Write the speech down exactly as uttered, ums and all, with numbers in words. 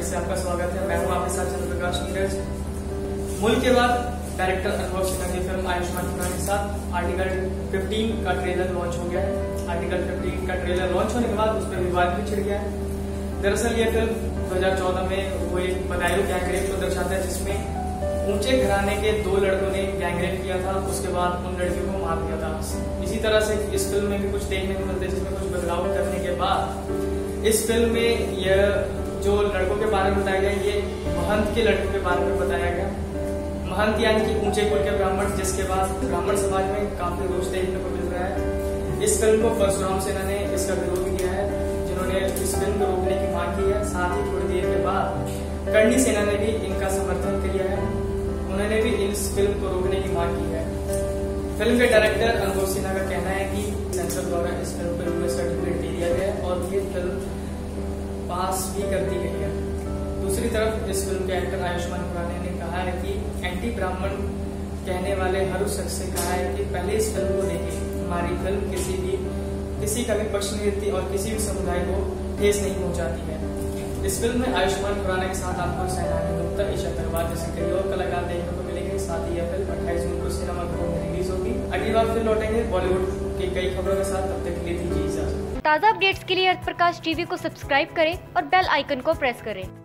से आपका स्वागत है। मैं हूं आपके साथ चंद्रप्रकाश नीरज। मुल्क के बाद डायरेक्टर अनुभव सिन्हा की फिल्म आयुष्मान खुराना के साथ आर्टिकल पंद्रह का ट्रेलर लॉन्च हो गया है। आर्टिकल पंद्रह का ट्रेलर लॉन्च होने के बाद उस पर विवाद भी छिड़ गया है। दरअसल ये फिल्म दो हज़ार चौदह में वो एक बदायूं गैंगरेप को दर्शाता है, जिसमें ऊंचे घराने के दो लड़कों ने गैंगरेप किया था। उसके बाद उन लड़कियों को मार दिया था। इसी तरह से इस फिल्म में भी कुछ देखने को मिलता है, जिसमें कुछ बदलाव करने के बाद इस फिल्म में यह जो लड़कों के बारे में बताया गया, ये महंत के लड़कों के बारे में बताया गया। महंत यानी कि ऊंचे कुल के ब्राह्मण, जिसके बाद ब्राह्मण समाज में काफी रोष देखने को मिल रहा है। इस फिल्म को परशुराम सेना ने इसका विरोध किया है, जिन्होंने इस फिल्म को रोकने की मांग की है। साथ ही थोड़ी देर के बाद कर्णी सेना ने भी इनका समर्थन किया है, उन्होंने भी इस फिल्म को रोकने की मांग की है। फिल्म के डायरेक्टर अनुभव सिन्हा का कहना है कि सेंसर द्वारा इस फिल्म को यूएस सर्टिफिकेट दे दिया गया और ये फिल्म पास भी कर दी गई है। दूसरी तरफ इस फिल्म के एक्टर आयुष्मान खुराना ने कहा है कि एंटी ब्राह्मण कहने वाले हर उस शख्स से कहा है कि पहले इस फिल्म को देखें। हमारी फिल्म किसी भी किसी का भी पक्ष नहीं लेती और किसी भी समुदाय को ठेस नहीं पहुंचाती है। इस फिल्म में आयुष्मान खुराना के साथ आपको सैनानी गुप्ता, ईशा अग्रवाल जैसे कई और कलाकार देखने को मिलेंगे। साथ ही यह फिल्म अट्ठाईस जून को सिनेमाघरों में रिलीज होगी। अगली बार फिर लौटेंगे बॉलीवुड की कई खबरों के साथ। तब तक के लिए दीजिए इजाजत। ताज़ा अपडेट्स के लिए अर्थ प्रकाश टीवी को सब्सक्राइब करें और बेल आइकन को प्रेस करें।